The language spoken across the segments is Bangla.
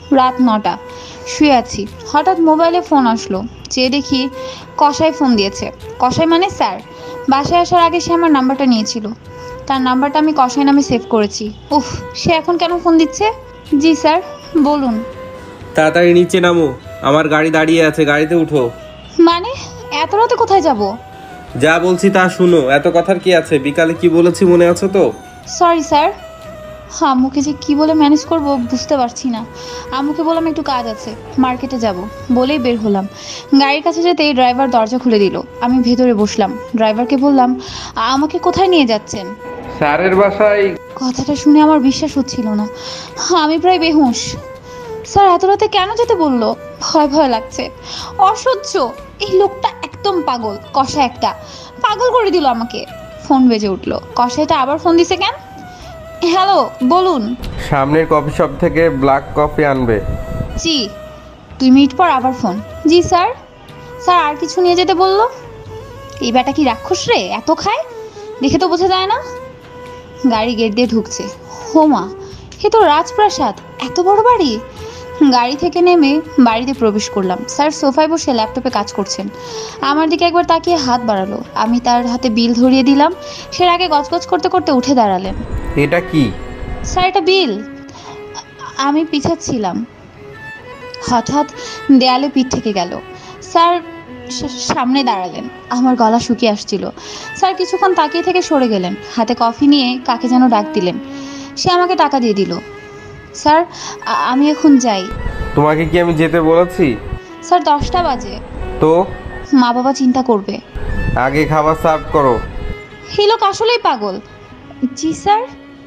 রাত ৯টা, শুয়ে আছি। হঠাৎ মোবাইলে ফোন আসলো, চেয়ে দেখি কসাই ফোন দিয়েছে। কসাই মানে স্যার। বাসায় আসার আগে সে আমার নাম্বারটা নিয়েছিল। তার নাম্বারটা আমি কসাই নামে সেভ করেছি। উফ, সে এখন কেন ফোন দিচ্ছে? জি স্যার, বলুন। তাড়াতাড়ি নিচে নামো, আমার গাড়ি দাঁড়িয়ে আছে, গাড়িতে উঠো। মানে এত রাতে কোথায় যাব? যা বলছি তা শুনো, এত কথার কি আছে? বিকালে কি বলেছি মনে আছে তো? Sorry sir. আম্মুকে যে কি বলে ম্যানেজ করব বুঝতে পারছি না। আম্মুকে বললাম একটু কাজ আছে, মার্কেটে যাব, বলেই বের হলাম। গাড়ির কাছে যেতেই ড্রাইভার দরজা খুলে দিল। আমি ভেতরে বসলাম। ড্রাইভারকে বললাম, আমাকে কোথায় নিয়ে যাচ্ছেন? স্যারের বাসায়। কথাটা শুনে আমার বিশ্বাস হচ্ছিল না। আমি প্রায় বেহুঁশ। স্যার এত রাতে কেন যেতে বললো? ভয় ভয় লাগছে, অসহ্য। এই লোকটা একদম পাগল, কষা একটা। পাগল করে দিল আমাকে। ফোন বেজে উঠলো। কষাইটা আবার ফোন দিছে কেন? হ্যালো, বলুন। সামনের কফি শপ থেকে ব্ল্যাক কফি আনবে। জি। 2 মিনিট পর আবার ফোন। জি স্যার। স্যার আর কিছু নিয়ে যেতে বললো। এই ব্যাটা কি রাক্ষস রে, এত খায়? দেখে তো বোঝা যায় না। গাড়ি গেট দিয়ে ঢুকছে। হোমা, এ তো রাজপ্রাসাদ, এত বড় বাড়ি। গাড়ি থেকে নেমে বাড়িতে প্রবেশ করলাম। স্যার সোফায় বসে ল্যাপটপে কাজ করছেন। আমার দিকে একবার তাকিয়ে হাত বাড়ালো। আমি তার হাতে বিল ধরিয়ে দিলাম। সে আগে গজগজ করতে করতে উঠে দাঁড়ালেন। এটা কি? স্যার এটা বিল। আমি পিছাচ্ছিলাম। হঠাৎ দেয়ালে পিঠ থেকে গেল। স্যার সামনে দাঁড়ালেন। আমার গলা শুকিয়ে আসছিল। স্যার কিছুক্ষণ তাকিয়ে থেকে সরে গেলেন। হাতে কফি নিয়ে কাকে যেন ডাক দিলেন। সে আমাকে টাকা দিয়ে দিল। স্যার আমি এখন যাই। তোমাকে কি আমি যেতে বলেছি? স্যার 10টা বাজে। তো মা বাবা চিন্তা করবে। আগে খাবার সার্ভ করো। এই লোক আসলেই পাগল। জি স্যার।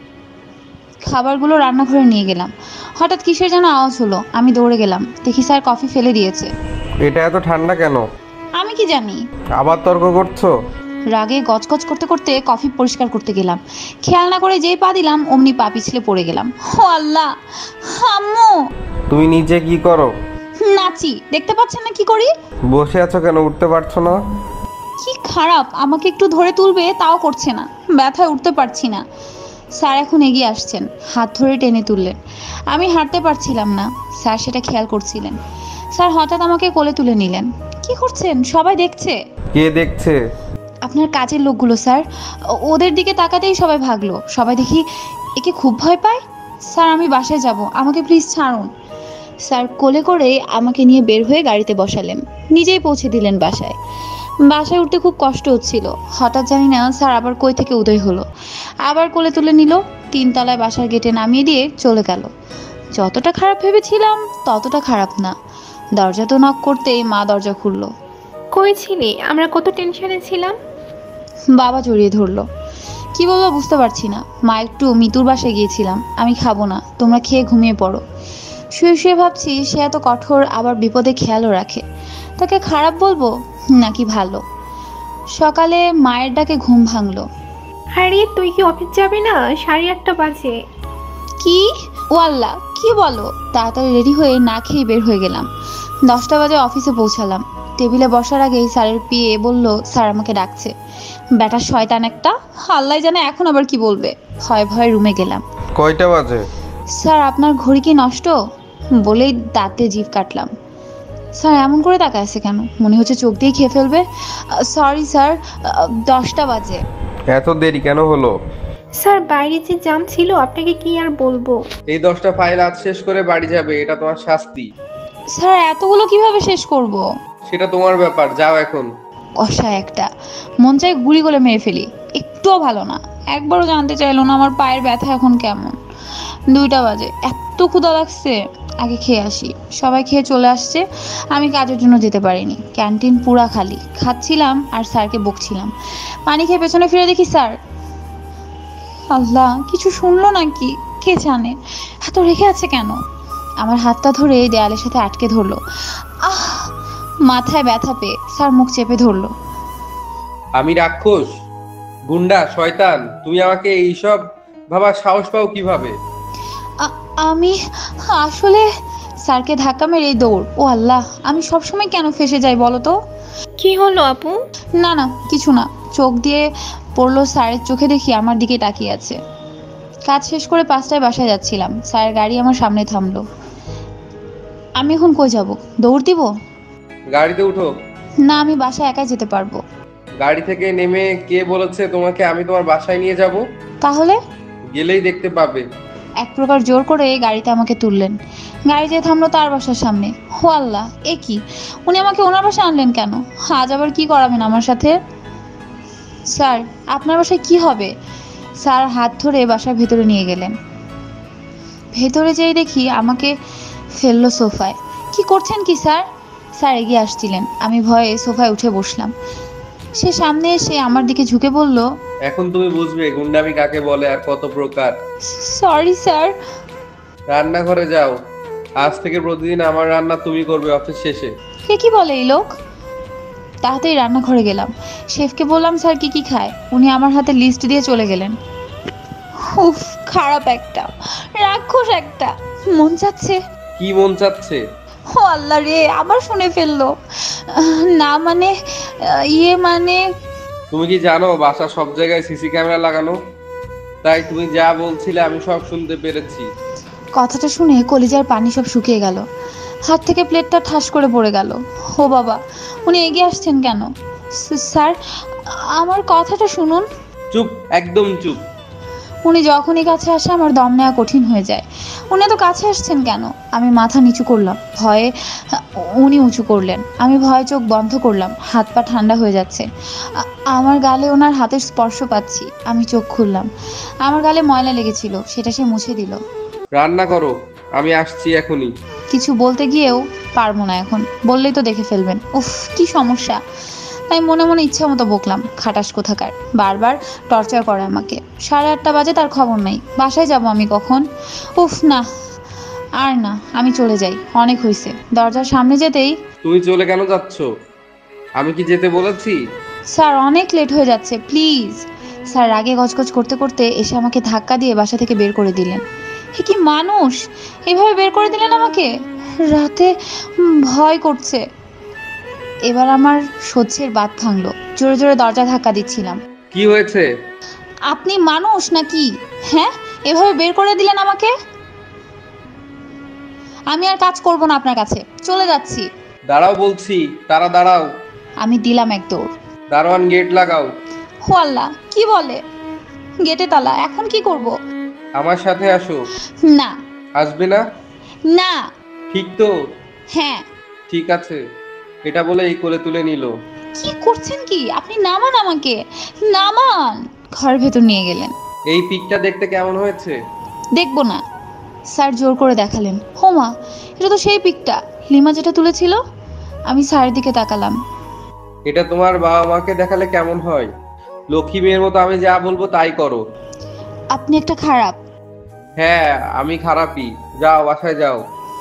খাবারগুলো রান্নাঘরে নিয়ে গেলাম। হঠাৎ কিসের যেন আওয়াজ হলো। আমি দৌড়ে গেলাম, দেখি স্যার কফি ফেলে দিয়েছে। এটা এত ঠান্ডা কেন? আমি কি জানি। আবার তর্ক করছো? রাগে গজগজ করতে করতে কফি পরিষ্কার করতে গেলাম। খেয়াল না করে যেই পা দিলাম অমনি পা পিছলে পড়ে গেলাম। ও আল্লাহ! আম্মু! তুমি নিচে কি করো? নাচি, দেখতে পাচ্ছেন না কি করি? বসে আছো কেন, উঠতে পারছো না? কি খারাপ, আমাকে একটু ধরে তুলবে তাও করছে না। ব্যথায় উঠতে পারছি না। স্যার এখন এগিয়ে আসছেন, হাত ধরে টেনে তুললেন। আমি হাঁটতে পারছিলাম না। স্যার সেটা খেয়াল করছিলেন। স্যার হঠাৎ আমাকে কোলে তুলে নিলেন। কি করছেন? সবাই দেখছে। কে দেখছে? আপনার কাজের লোকগুলো স্যার। ওদের দিকে তাকাতেই সবাই ভাগলো। সবাই দেখি একে খুব ভয় পায়। স্যার আমি বাসায় যাব, আমাকে প্লিজ ছাড়ুন। স্যার কোলে করে আমাকে নিয়ে বের হয়ে গাড়িতে বসালেন। নিজেই পৌঁছে দিলেন বাসায়। বাসায় উঠতে খুব কষ্ট হচ্ছিল। হঠাৎ জানি না স্যার আবার কই থেকে উদয় হলো। আবার কোলে তুলে নিল। 3 তলায় বাসার গেটে নামিয়ে দিয়ে চলে গেল। যতটা খারাপ ভেবেছিলাম ততটা খারাপ না। দরজা তো নক করতেই মা দরজা খুললো। কই ছিলি? আমরা কত টেনশনে ছিলাম। বাবা জড়িয়ে ধরলো। কি বলবো বুঝতে পারছি না। মা একটু মিতুর বাসায় গিয়েছিলাম, আমি খাবো না, তোমরা খেয়ে ঘুমিয়ে পড়ো। শুয়ে শুয়ে ভাবছি সে এত কঠোর, আবার বিপদে খেয়ালও রাখে। তাকে খারাপ বলবো নাকি ভালো? সকালে মায়ের ডাকে ঘুম ভাঙলো। আরে তুই কি অফিস যাবি না? 8:30 বাজে। কি? ও আল্লাহ, কি বলো? তাড়াতাড়ি রেডি হয়ে না খেয়ে বের হয়ে গেলাম। 10টা বাজে অফিসে পৌঁছালাম। টেবিলে বসার আগেই স্যারের পিএ বলল স্যার আমাকে ডাকছে। বেটা শয়তান একটা, আল্লাহ জানে এখন আবার কি বলবে। ভয় ভয় রুমে গেলাম। কয়টা বাজে? স্যার আপনার ঘড়ি কি নষ্ট? বলেই দাঁতে জিভ কাটলাম। স্যার এমন করে তাকায় আছে কেন? মনে হচ্ছে চোখ দিয়ে খেয়ে ফেলবে। সরি স্যার, 10টা বাজে। এত দেরি কেন হলো? স্যার বাইরে যে জ্যাম ছিল, আপনাকে কি আর বলবো। এই 10টা ফাইল আজ শেষ করে বাড়ি যাবে, এটা তোমার শাস্তি। স্যার এতগুলো কিভাবে শেষ করব? সেটা তোমার ব্যাপার, যাও এখন। কষা একটা, মন চাই গুলি করে মেরে ফেলি। একটুও ভালো না। একবারও জানতে চাইলো না আমার পায়ের ব্যথা এখন কেমন। 2টা বাজে, এত ক্ষুধা লাগছে। আগে খেয়ে আসি। সবাই খেয়ে চলে আসছে, আমি কাজের জন্য যেতে পারিনি। ক্যান্টিন পুরা খালি। খাচ্ছিলাম আর স্যারকে বকছিলাম। পানি খেয়ে পেছনে ফিরে দেখি স্যার। আল্লাহ, কিছু শুনলো নাকি? কে জানে এত রেখে আছে কেন? আমার হাতটা ধরে দেয়ালের সাথে আটকে ধরলো। আহ! মাথায় ব্যথা পেয়ে স্যার মুখ চেপে ধরলো। আমি রাক্ষস, গুন্ডা, শয়তান, তুমি আমাকে এইসব ভাবার সাহস পাও কিভাবে? আমি আসলে স্যারকে ধাক্কা মেরে দৌড়। ও আল্লাহ, আমি সবসময় কেন ফেসে যাই বলো তো? কি হলো আপু? না না, কিছু না। চোখ দিয়ে পড়লো স্যারের চোখে, দেখি আমার দিকে তাকিয়ে আছে। কাজ শেষ করে 5টায় বাসায় যাচ্ছিলাম। স্যারের গাড়ি আমার সামনে থামলো। আমি এখন কই যাব? দৌড় দিব? গাড়িতে উঠো। না, আমি বাসায় একাই যেতে পারবো। গাড়ি থেকে নেমে কে বলেছে তোমাকে আমি তোমার বাসায় নিয়ে যাব? তাহলে? গেলেই দেখতে পাবে। এক প্রকার জোর করে গাড়িতে আমাকে তুললেন। গাড়ি যেয়ে থামলো তার বাসার সামনে। হো আল্লাহ, এ কি! উনি আমাকে ওনার বাসায় আনলেন কেন? আজ আবার কি করাবেন আমার সাথে? স্যার, আপনার বাসায় কি হবে? স্যার হাত ধরে বাসার ভেতরে নিয়ে গেলেন। ভেতরে যেই দেখি আমাকে ফেললো সোফায়। কি করছেন কি স্যার? স্যার এগিয়ে আসছিলেন। আমি ভয়ে সোফায় উঠে বসলাম। সে সামনে এসে আমার দিকে ঝুঁকে বলল, এখন তুমি বুঝবে গুন্ডামি কাকে বলে আর কত প্রকার। Sorry sir. রান্নাঘরে যাও। আজ থেকে প্রতিদিন আমার রান্না তুমি করবে অফিস শেষে। কে কি বলে এই লোক? তাড়াতাড়ি রান্নাঘরে গেলাম। শেফকে বললাম স্যার কি কি খায়। উনি আমার হাতে লিস্ট দিয়ে চলে গেলেন। উফ, খারাপ একটা, রাক্ষস একটা। মন চাচ্ছে। কি মন চাচ্ছে? ও আল্লাহ রে, আবার শুনে ফেললো। না মানে, ইয়ে মানে। তুমি কি জানো বাসা সব জায়গায় সিসি ক্যামেরা লাগানো? তাই তুমি যা বলছিলে আমি সব শুনতে পেরেছি। কথাটা শুনে কলিজার পানি সব শুকিয়ে গেল। হাত থেকে প্লেটটা ঠাস করে পড়ে গেল। ও বাবা, উনি এগিয়ে আসছেন কেন? স্যার, আমার কথাটা শুনুন। চুপ, একদম চুপ। উনি যখনই কাছে আসে আমার দম নেওয়া কঠিন হয়ে যায়। উনি এত কাছে আসছেন কেন? আমি মাথা নিচু করলাম। ভয়ে উনি উঁচু করলেন। আমি ভয়ে চোখ বন্ধ করলাম। হাত পা ঠান্ডা হয়ে যাচ্ছে। আমার গালে ওনার হাতের স্পর্শ পাচ্ছি। আমি চোখ খুললাম। আমার গালে ময়লা লেগেছিল, সেটা সে মুছে দিল। রান্না করো, আমি আসছি এখনই। কিছু বলতে গিয়েও পারবো না এখন। বললেই তো দেখে ফেলবেন। উফ, কি সমস্যা! তাই মনে মনে ইচ্ছা মতো বকলাম। খাটাস কোথাকার, বারবার টর্চার করে আমাকে। 8:30 বাজে, তার খবর নাই। বাসায় যাব আমি কখন? উফ না, আর না, আমি চলে যাই। অনেক হয়েছে। দরজার সামনে যেতেই, তুমি চলে কেন যাচ্ছ? আমি কি যেতে বলেছি? স্যার অনেক লেট হয়ে যাচ্ছে, প্লিজ। স্যার রাগে গজগজ করতে করতে এসে আমাকে ধাক্কা দিয়ে বাসা থেকে বের করে দিলেন। হে কি মানুষ! এভাবে বের করে দিলেন আমাকে রাতে। ভয় করছে। এবার আমার সহ্যের বাঁধ ভাঙলো। জোরে জোরে দরজা ধাক্কা দিচ্ছিলাম। কি হয়েছে? আপনি মানুষ নাকি? হ্যাঁ, এভাবে বের করে দিলেন আমাকে। আমি আর কাজ করব না আপনার কাছে, চলে যাচ্ছি। দাঁড়াও বলছি, তারা দাঁড়াও। আমি দিলাম এক দৌড়। দারোয়ান গেট লাগাও। হো আল্লাহ, কি বলে? গেটে তালা, এখন কি করব? আমার সাথে আসো। না। আসবে না? না। ঠিক তো? হ্যাঁ। ঠিক আছে। এটা বলে এই কোলে তুলে নিল। কি করছেন কি আপনি? নামান আমাকে, নামান। ঘরের ভেতর নিয়ে গেলেন। এই পিকটা দেখতে কেমন হয়েছে? দেখবো না। স্যার জোর করে দেখালেন। হোমা, এটা তো সেই পিকটা লিমা যেটা তুলেছিল। আমি স্যারের দিকে তাকালাম। এটা তোমার বাবা মাকে দেখালে কেমন হয়? লক্ষ্মী মেয়ের মতো আমি যা বলবো তাই করো। আপনি একটা খারাপ। হ্যাঁ, আমি খারাপই। যাও, বাসায় যাও।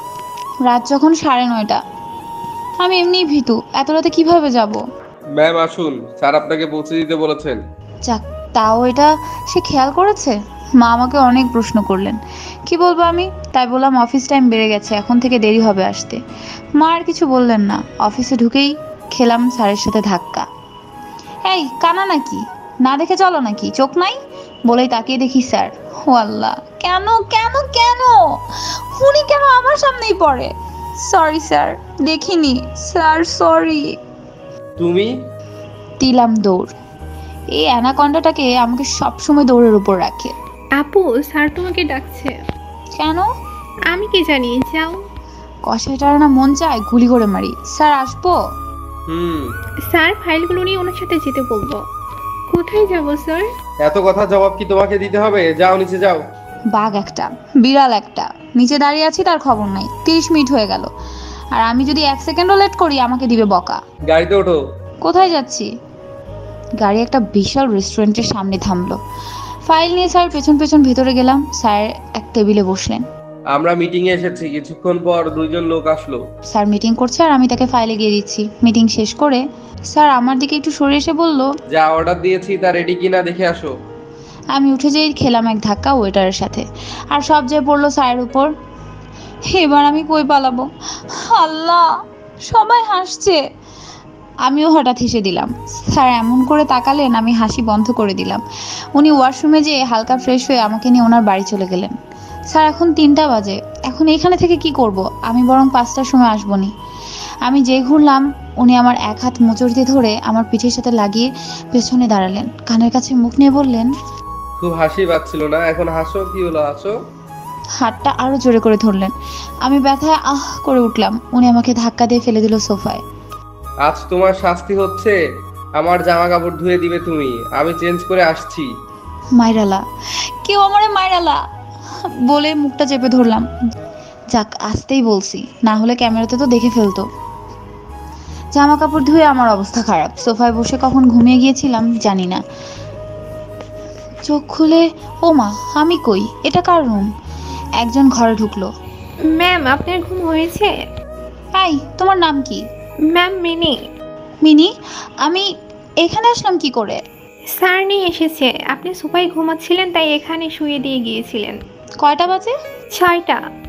রাত যখন 9:30। আমি এমনিই ভীতু, এত রাতে কিভাবে যাব? ম্যাম আসুন, স্যার আপনাকে পৌঁছে দিতে বলেছেন। যাক, তাও এটা সে খেয়াল করেছে। মা আমাকে অনেক প্রশ্ন করলেন। কি বলবো আমি? তাই বললাম অফিস টাইম বেড়ে গেছে, এখন থেকে দেরি হবে আসতে। মা আর কিছু বললেন না। অফিসে ঢুকেই খেলাম স্যারের সাথে ধাক্কা। এই কানা নাকি? না দেখে চলো নাকি? চোখ নাই? বলেই তাকিয়ে দেখি স্যার। ও আল্লাহ, কেন কেন কেন? উনি কেন আমার সামনেই পড়ে? সরি স্যার, দেখিনি স্যার, সরি। তুমি? দিলাম দৌড়। এই অ্যানাকন্ডাটাকে আমাকে সবসময় দৌড়ের উপর রাখে। আপু, স্যার তোমাকে ডাকছে। কেন? আমি কি জানি, যাও। কষাইটার না মন চায় গুলি করে মারি। স্যার আসবো? স্যার ফাইলগুলো নিয়ে ওনার সাথে যেতে বলবো। কোথায় যাব স্যার? এত কথা জবাব কি তোমাকে দিতে হবে? যাও, নিচে যাও। বাঘ একটা, বিড়াল একটা। নিচে দাঁড়িয়ে আছি, তার খবর নাই। 30 মিনিট হয়ে গেল, আর আমি যদি 1 সেকেন্ডও লেট করি আমাকে দিবে বকা। গাড়িতে ওঠো। কোথায় যাচ্ছি? গাড়ি একটা বিশাল রেস্টুরেন্টের সামনে থামলো। ফাইল নিয়ে স্যার পেছন পেছন ভেতরে গেলাম। স্যার এক টেবিলে বসলেন। আমরা মিটিং এ এসেছি, কিছুক্ষণ পর 2জন লোক আসলো। স্যার মিটিং করছে আর আমি তাকে ফাইলে গিয়ে দিচ্ছি। মিটিং শেষ করে স্যার আমার দিকে একটু সরে এসে বলল, যা অর্ডার দিয়েছি তা রেডি কিনা দেখে আসো। আমি উঠে যেই খেলাম এক ধাক্কা ওয়েটারের সাথে, আর সব যে পড়লো স্যারের উপর। এবার আমি কই পালাবো? আল্লাহ, সবাই হাসছে। আমিও হঠাৎ হেসে দিলাম। স্যার এমন করে তাকালেন, আমি হাসি বন্ধ করে দিলাম। উনি ওয়াশরুমে যেয়ে হালকা ফ্রেশ হয়ে আমাকে নিয়ে ওনার বাড়ি চলে গেলেন। স্যার এখন 3টা বাজে, এখন এখানে থেকে কি করব? আমি বরং 5টার সময় আসবনি। আমি যেই ঘুরলাম উনি আমার এক হাত মোচড় দিয়ে ধরে আমার পিঠের সাথে লাগিয়ে পেছনে দাঁড়ালেন, কানের কাছে মুখ নিয়ে বললেন, খুব হাসি পাচ্ছিল না, এখন হাসো, কি হলো হাসো? হাতটা আরো জোরে করে ধরলেন। আমি ব্যথায় আহ করে উঠলাম। উনি আমাকে ধাক্কা দিয়ে ফেলে দিল সোফায়। আজ তোমার শাস্তি হচ্ছে, আমার জামা কাপড় ধুয়ে দিবে তুমি, আমি চেঞ্জ করে আসছি। মাইরালা, কেউ আমারে মাইরালা বলে মুখটা চেপে ধরলাম। যাক, আসতেই বলছি, না হলে ক্যামেরাতে তো দেখে ফেলতো। জামা কাপড় ধুয়ে আমার অবস্থা খারাপ। সোফায় বসে কখন ঘুমিয়ে গিয়েছিলাম জানি না। চোখ খুলে ও মা, আমি কই? এটা কার রুম? একজন ঘরে ঢুকলো। ম্যাম, আপনার ঘুম হয়েছে? হাই, তোমার নাম কি? Ma'am, mini. মিনি, আমি এখানে আসলাম কি করে? স্যার নিয়ে এসেছে, আপনি সোফায় ঘুমাচ্ছিলেন তাই এখানে শুয়ে দিয়ে গিয়েছিলেন। কয়টা বাজে? 6টা।